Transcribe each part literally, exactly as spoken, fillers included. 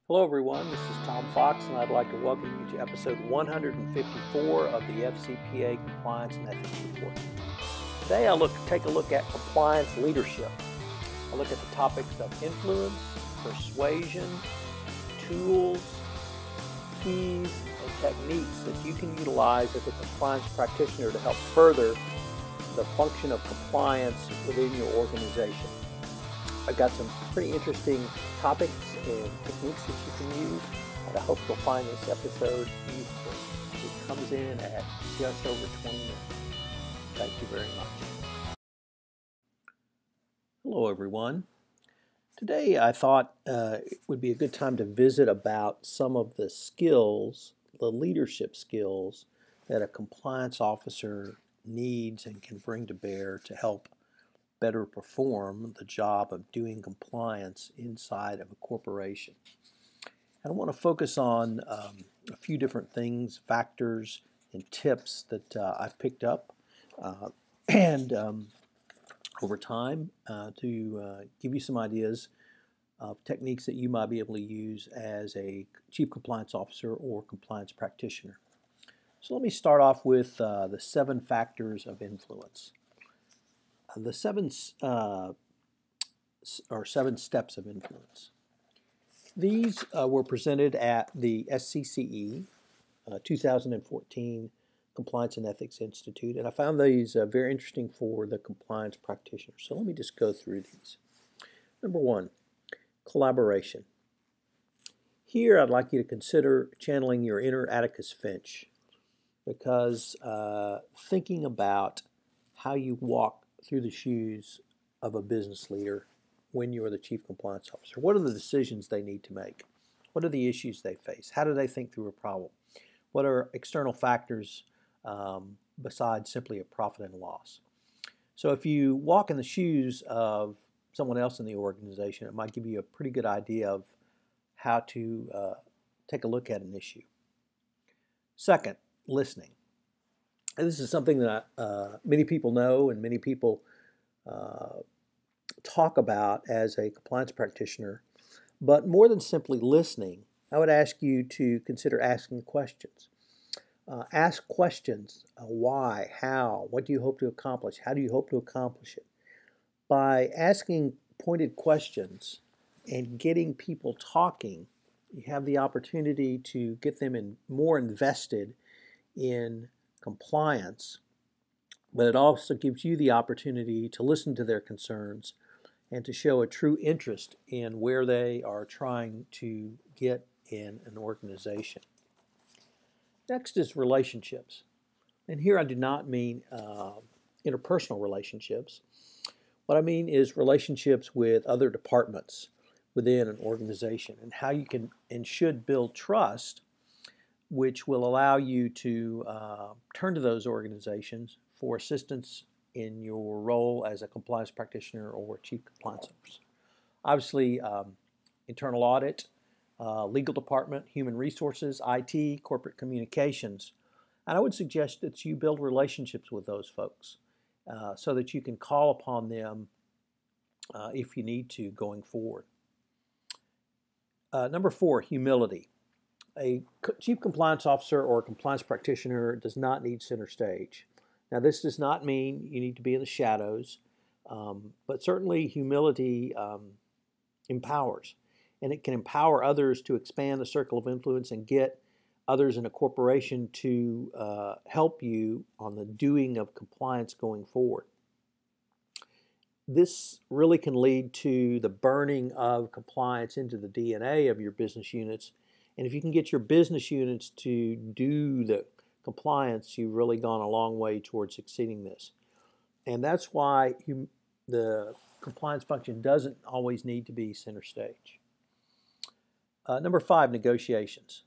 Hello everyone, this is Tom Fox and I'd like to welcome you to episode one hundred fifty-four of the F C P A Compliance and Ethics Report. Today I look take a look at compliance leadership. I look at the topics of influence, persuasion, tools, keys, and techniques that you can utilize as a compliance practitioner to help further the function of compliance within your organization. I've got some pretty interesting topics and techniques that you can use, and I hope you'll find this episode useful. It comes in at just over twenty minutes. Thank you very much. Hello everyone. Today I thought uh, it would be a good time to visit about some of the skills, the leadership skills that a compliance officer needs and can bring to bear to help better perform the job of doing compliance inside of a corporation. And I want to focus on um, a few different things, factors, and tips that uh, I've picked up uh, and um, over time uh, to uh, give you some ideas of techniques that you might be able to use as a chief compliance officer or compliance practitioner. So let me start off with uh, the seven factors of influence. The seven uh, or seven steps of influence. These uh, were presented at the S C C E uh, two thousand fourteen Compliance and Ethics Institute, and I found these uh, very interesting for the compliance practitioner. So let me just go through these. Number one, collaboration. Here I'd like you to consider channeling your inner Atticus Finch, because uh, thinking about how you walk through the shoes of a business leader when you are the chief compliance officer. What are the decisions they need to make? What are the issues they face? How do they think through a problem? What are external factors um, besides simply a profit and loss? So if you walk in the shoes of someone else in the organization, it might give you a pretty good idea of how to uh, take a look at an issue. Second, listening. And this is something that uh, many people know and many people uh, talk about as a compliance practitioner. But more than simply listening, I would ask you to consider asking questions. Uh, ask questions. Uh, why? How? What do you hope to accomplish? How do you hope to accomplish it? By asking pointed questions and getting people talking, you have the opportunity to get them in, more invested in compliance, but it also gives you the opportunity to listen to their concerns and to show a true interest in where they are trying to get in an organization. Next is relationships. And here I do not mean uh, interpersonal relationships. What I mean is relationships with other departments within an organization and how you can and should build trust, which will allow you to uh, turn to those organizations for assistance in your role as a compliance practitioner or chief compliance officer. Obviously, um, internal audit, uh, legal department, human resources, I T, corporate communications. And I would suggest that you build relationships with those folks uh, so that you can call upon them uh, if you need to going forward. Uh, number four, humility. A chief compliance officer or a compliance practitioner does not need center stage. Now, this does not mean you need to be in the shadows, um, but certainly humility um, empowers, and it can empower others to expand the circle of influence and get others in a corporation to uh, help you on the doing of compliance going forward. This really can lead to the burning of compliance into the D N A of your business units. And if you can get your business units to do the compliance, you've really gone a long way towards succeeding this. And that's why you, the compliance function doesn't always need to be center stage. Uh, number five, negotiations.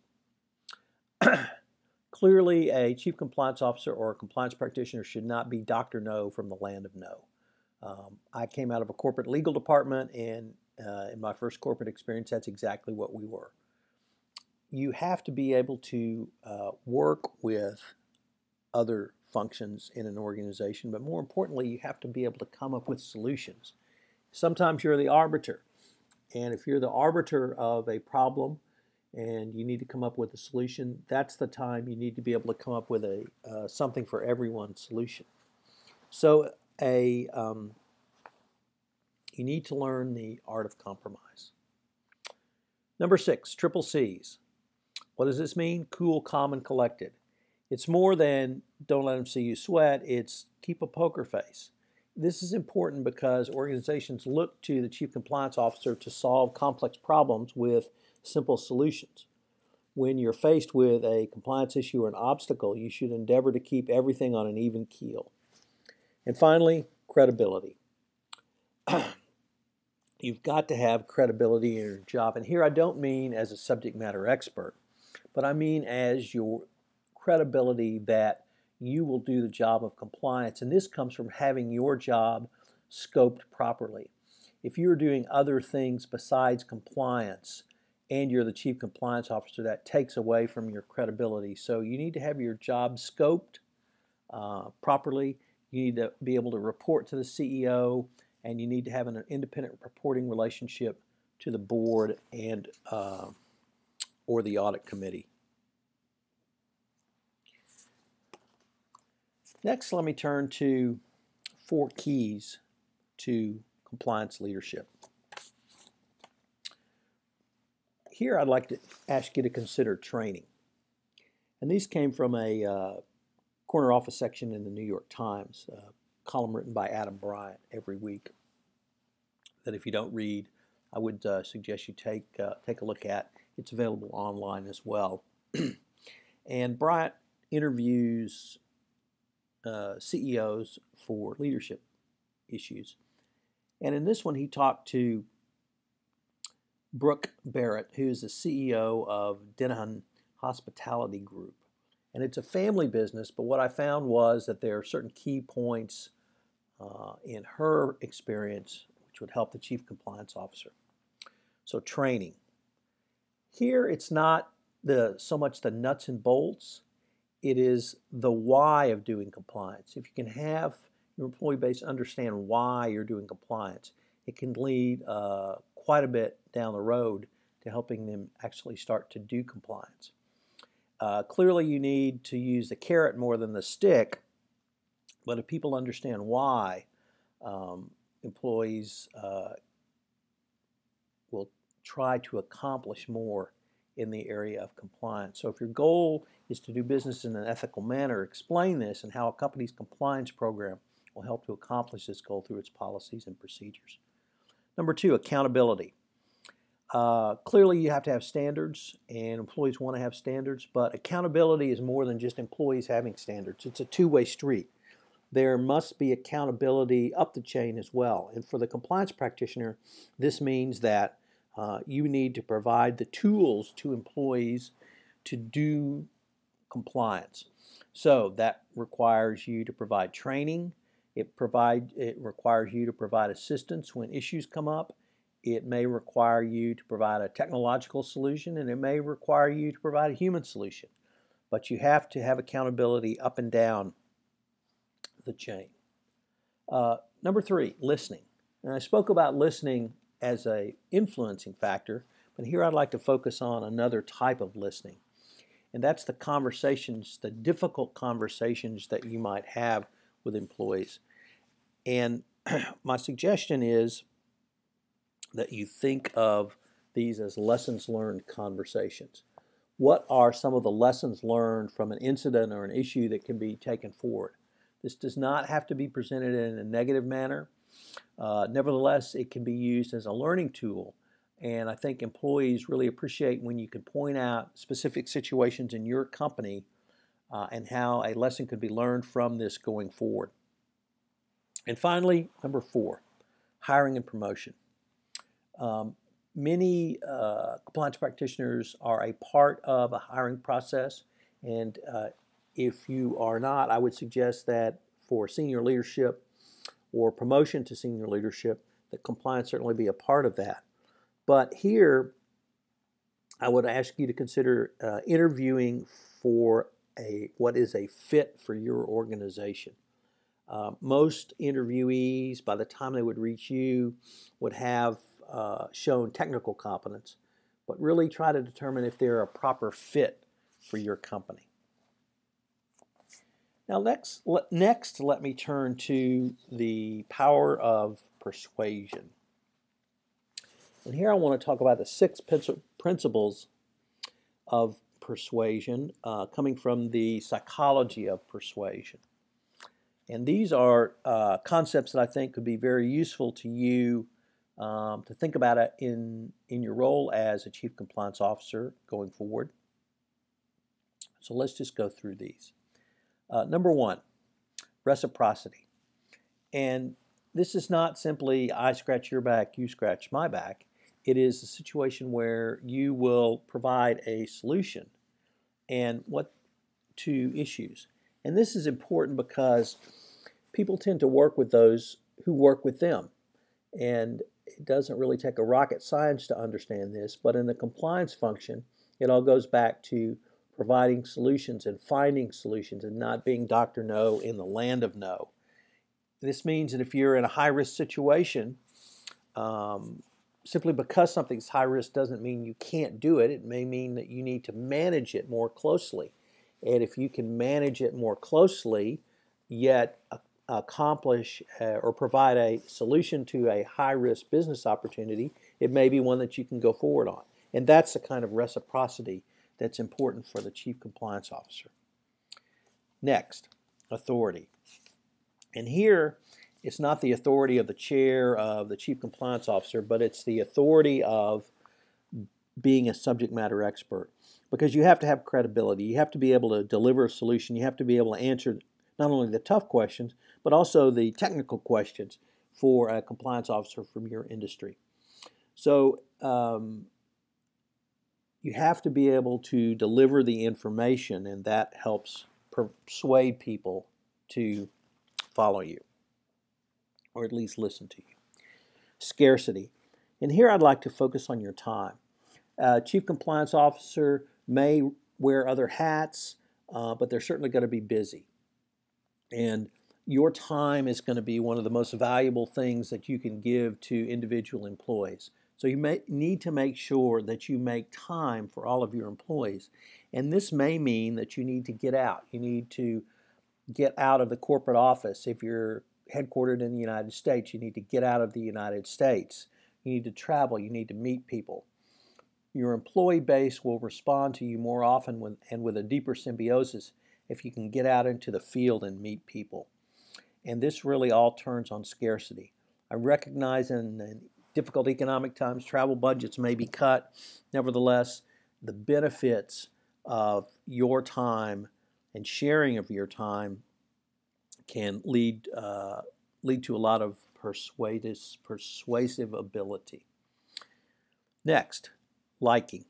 Clearly, a chief compliance officer or a compliance practitioner should not be Doctor No from the land of no. Um, I came out of a corporate legal department, and uh, in my first corporate experience, that's exactly what we were. You have to be able to uh, work with other functions in an organization, but more importantly, you have to be able to come up with solutions. Sometimes you're the arbiter, and if you're the arbiter of a problem, and you need to come up with a solution, that's the time you need to be able to come up with a uh, something for everyone solution. So a um, you need to learn the art of compromise. Number six, triple C's. What does this mean? Cool, calm, and collected. It's more than don't let them see you sweat. It's keep a poker face. This is important because organizations look to the Chief Compliance Officer to solve complex problems with simple solutions. When you're faced with a compliance issue or an obstacle, you should endeavor to keep everything on an even keel. And finally, credibility. You've got to have credibility in your job. And here I don't mean as a subject matter expert, but I mean as your credibility that you will do the job of compliance. And this comes from having your job scoped properly. If you're doing other things besides compliance and you're the Chief Compliance Officer, that takes away from your credibility. So you need to have your job scoped uh, properly. You need to be able to report to the C E O, and you need to have an independent reporting relationship to the board and uh, or the audit committee. Next, let me turn to four keys to compliance leadership. Here, I'd like to ask you to consider training. And these came from a uh, corner office section in the New York Times, a column written by Adam Bryant every week that if you don't read, I would uh, suggest you take, uh, take a look at. It's available online as well. And Bryant interviews uh, C E Os for leadership issues. And in this one, he talked to Brooke Barrett, who's the C E O of Denahan Hospitality Group. And it's a family business, but what I found was that there are certain key points uh, in her experience which would help the Chief Compliance Officer. So training. Here it's not the so much the nuts and bolts, it is the why of doing compliance. If you can have your employee base understand why you're doing compliance, it can lead uh, quite a bit down the road to helping them actually start to do compliance. Uh, clearly you need to use the carrot more than the stick, but if people understand why, um, employees uh, will try to accomplish more in the area of compliance. So if your goal is to do business in an ethical manner, explain this and how a company's compliance program will help to accomplish this goal through its policies and procedures. Number two, accountability. Uh, clearly you have to have standards, and employees want to have standards, but accountability is more than just employees having standards. It's a two-way street. There must be accountability up the chain as well. And for the compliance practitioner, this means that uh, you need to provide the tools to employees to do compliance. So that requires you to provide training. It, provide, it requires you to provide assistance when issues come up. It may require you to provide a technological solution, and it may require you to provide a human solution. But you have to have accountability up and down the chain. Uh, number three, listening. And I spoke about listening as an influencing factor, but here I'd like to focus on another type of listening. And that's the conversations, the difficult conversations that you might have with employees. And my suggestion is that you think of these as lessons learned conversations. What are some of the lessons learned from an incident or an issue that can be taken forward? This does not have to be presented in a negative manner. Uh, nevertheless, it can be used as a learning tool. And I think employees really appreciate when you can point out specific situations in your company uh, and how a lesson could be learned from this going forward. And finally, number four, hiring and promotion. Um, many uh, compliance practitioners are a part of a hiring process, and uh, if you are not, I would suggest that for senior leadership or promotion to senior leadership, that compliance certainly be a part of that. But here, I would ask you to consider uh, interviewing for a what is a fit for your organization. Uh, most interviewees, by the time they would reach you, would have uh, shown technical competence, but really try to determine if they're a proper fit for your company. Now next, next let me turn to the power of persuasion. And here I want to talk about the six principles of persuasion uh, coming from the psychology of persuasion. And these are uh, concepts that I think could be very useful to you um, to think about it in, in your role as a Chief Compliance Officer going forward. So let's just go through these. Uh, number one, reciprocity. And this is not simply I scratch your back, you scratch my back. It is a situation where you will provide a solution and what to issues. And this is important because people tend to work with those who work with them. And it doesn't really take a rocket science to understand this, but in the compliance function, it all goes back to providing solutions and finding solutions and not being Doctor No in the land of no. This means that if you're in a high-risk situation, um, simply because something's high risk doesn't mean you can't do it. It may mean that you need to manage it more closely. And if you can manage it more closely, yet accomplish uh, or provide a solution to a high-risk business opportunity, it may be one that you can go forward on. And that's the kind of reciprocity that's important for the Chief Compliance Officer. Next, authority. And here, it's not the authority of the chair of the Chief Compliance Officer, but it's the authority of being a subject matter expert. Because you have to have credibility. You have to be able to deliver a solution. You have to be able to answer not only the tough questions, but also the technical questions for a compliance officer from your industry. So um, you have to be able to deliver the information, and that helps persuade people to follow you, or at least listen to you. Scarcity. And here I'd like to focus on your time. Uh, Chief Compliance Officer may wear other hats, uh, but they're certainly going to be busy. And your time is going to be one of the most valuable things that you can give to individual employees. So you may need to make sure that you make time for all of your employees. And this may mean that you need to get out. You need to get out of the corporate office. If you're headquartered in the United States, you need to get out of the United States. You need to travel. You need to meet people. Your employee base will respond to you more often with, and with a deeper symbiosis if you can get out into the field and meet people. And this really all turns on scarcity. I recognize in, in difficult economic times, travel budgets may be cut. Nevertheless, the benefits of your time and sharing of your time can lead uh, lead to a lot of persuasive, persuasive ability. Next, liking.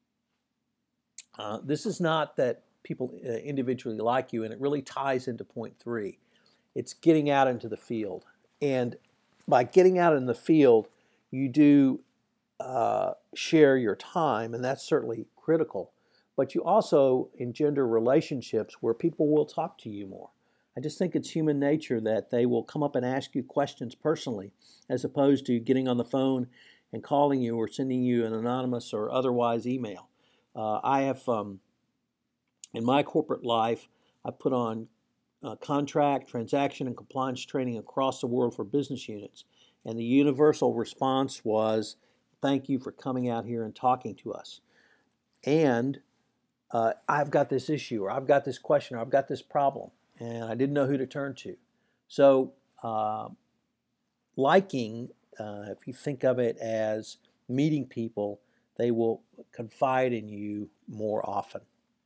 Uh, this is not that people uh, individually like you, and it really ties into point three. It's getting out into the field. And by getting out in the field, you do uh, share your time, and that's certainly critical. But you also engender relationships where people will talk to you more. I just think it's human nature that they will come up and ask you questions personally, as opposed to getting on the phone and calling you or sending you an anonymous or otherwise email. Uh, I have, um, in my corporate life, I put on uh, contract, transaction, and compliance training across the world for business units. And the universal response was, thank you for coming out here and talking to us. And uh, I've got this issue, or I've got this question, or I've got this problem, and I didn't know who to turn to. So uh, liking, uh, if you think of it as meeting people, they will confide in you more often.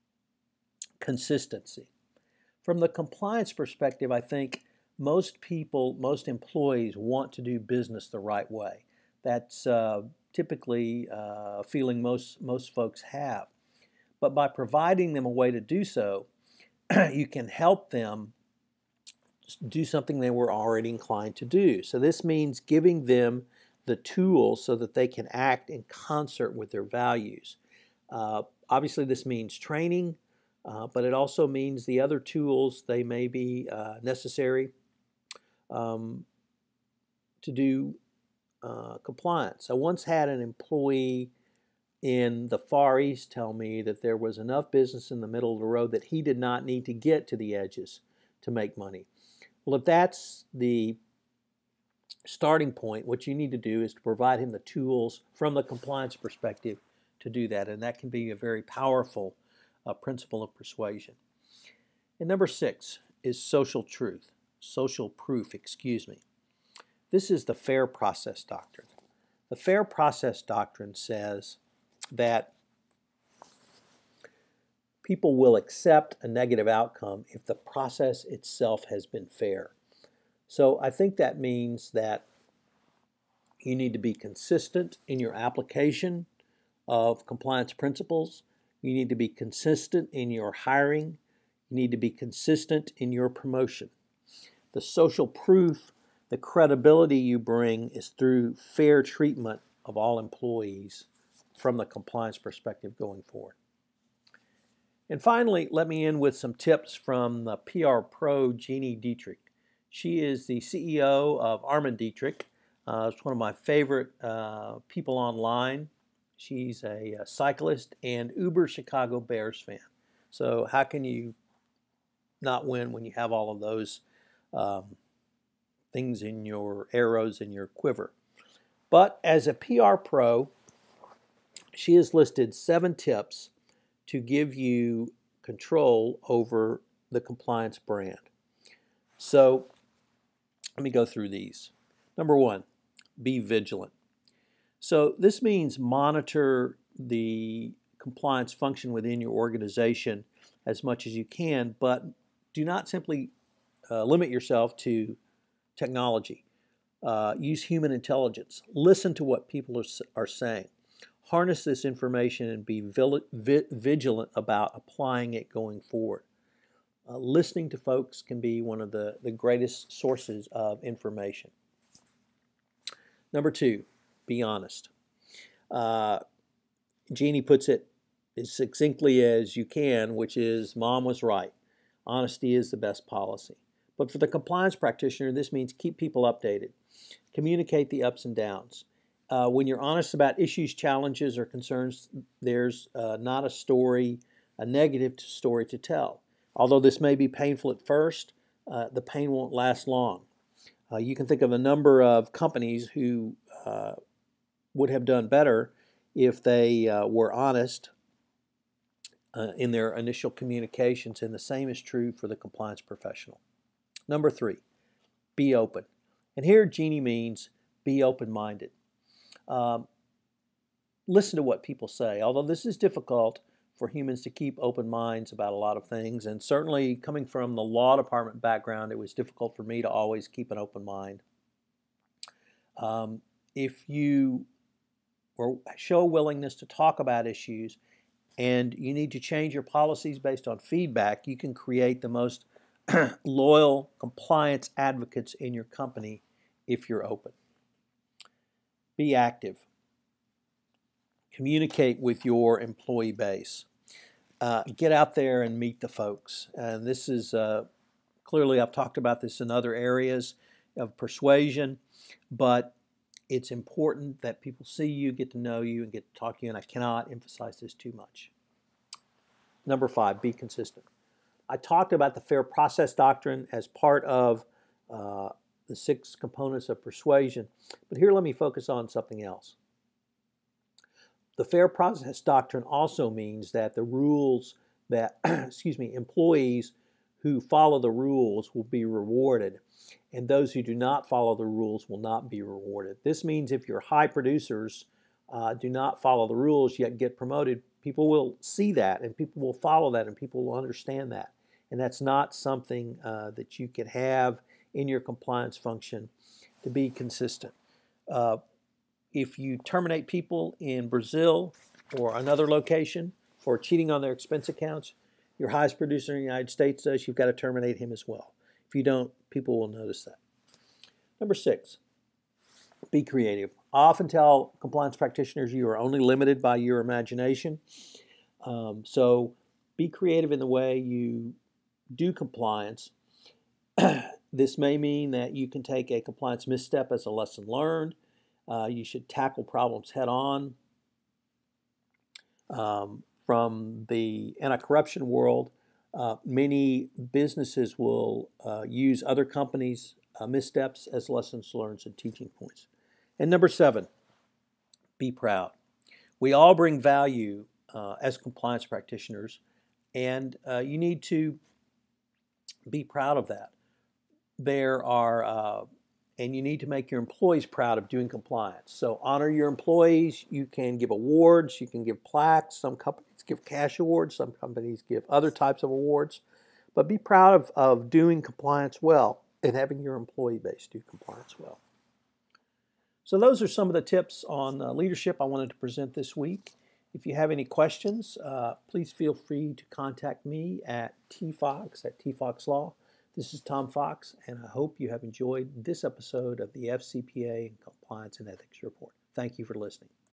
Consistency. From the compliance perspective, I think most people, most employees want to do business the right way. That's uh, typically uh, a feeling most, most folks have. But by providing them a way to do so, you can help them do something they were already inclined to do. So this means giving them the tools so that they can act in concert with their values. Uh, obviously, this means training, uh, but it also means the other tools they may be uh, necessary um, to do uh, compliance. I once had an employee in the Far East tell me that there was enough business in the middle of the road that he did not need to get to the edges to make money. Well, if that's the starting point, what you need to do is to provide him the tools from the compliance perspective to do that, and that can be a very powerful uh, principle of persuasion. And number six is social truth, social proof, excuse me. This is the fair process doctrine. The fair process doctrine says that people will accept a negative outcome if the process itself has been fair. So I think that means that you need to be consistent in your application of compliance principles. You need to be consistent in your hiring. You need to be consistent in your promotion. The social proof, the credibility you bring is through fair treatment of all employees from the compliance perspective going forward. And finally, let me end with some tips from the P R Pro, Jeannie Dietrich. She is the C E O of Armin Dietrich. Uh, it's one of my favorite uh, people online. She's a, a cyclist and uber Chicago Bears fan. So how can you not win when you have all of those um, things in your arrows in your quiver? But as a P R pro, she has listed seven tips to give you control over the compliance brand. So let me go through these. Number one, be vigilant. So this means monitor the compliance function within your organization as much as you can, but do not simply uh, limit yourself to technology. Uh, use human intelligence. Listen to what people are, are saying. Harness this information and be vigilant about applying it going forward. Uh, listening to folks can be one of the, the greatest sources of information. Number two, be honest. Uh, Jeannie puts it as succinctly as you can, which is, Mom was right. Honesty is the best policy. But for the compliance practitioner, this means keep people updated. Communicate the ups and downs. Uh, when you're honest about issues, challenges, or concerns, there's uh, not a story, a negative story to tell. Although this may be painful at first, uh, the pain won't last long. Uh, you can think of a number of companies who uh, would have done better if they uh, were honest uh, in their initial communications, and the same is true for the compliance professional. Number three, be open. And here Jeannie means be open-minded. Um, listen to what people say. Although this is difficult for humans to keep open minds about a lot of things, and certainly coming from the law department background, it was difficult for me to always keep an open mind. Um, if you or show willingness to talk about issues and you need to change your policies based on feedback, you can create the most loyal compliance advocates in your company if you're open. Be active. Communicate with your employee base. Uh, get out there and meet the folks. And this is uh, clearly, I've talked about this in other areas of persuasion, but it's important that people see you, get to know you, and get to talk to you, and I cannot emphasize this too much. Number five, be consistent. I talked about the fair process doctrine as part of uh, the six components of persuasion, but here let me focus on something else. The fair process doctrine also means that the rules that, excuse me, employees who follow the rules will be rewarded, and those who do not follow the rules will not be rewarded. This means if your high producers uh, do not follow the rules yet get promoted, people will see that, and people will follow that, and people will understand that. And that's not something uh, that you can have in your compliance function to be consistent. Uh, if you terminate people in Brazil or another location for cheating on their expense accounts, your highest producer in the United States does, you've got to terminate him as well. If you don't, people will notice that. Number six, be creative. I often tell compliance practitioners you are only limited by your imagination. Um, so be creative in the way you do compliance. This may mean that you can take a compliance misstep as a lesson learned. Uh, you should tackle problems head on. Um, from the anti-corruption world, uh, many businesses will uh, use other companies' uh, missteps as lessons learned and teaching points. And number seven, be proud. We all bring value uh, as compliance practitioners, and uh, you need to be proud of that. There are, uh, and you need to make your employees proud of doing compliance. So honor your employees. You can give awards, you can give plaques. Some companies give cash awards, some companies give other types of awards. But be proud of, of doing compliance well and having your employee base do compliance well. So those are some of the tips on uh, leadership I wanted to present this week. If you have any questions, uh, please feel free to contact me at T Fox at T Fox Law. This is Tom Fox, and I hope you have enjoyed this episode of the F C P A Compliance and Ethics Report. Thank you for listening.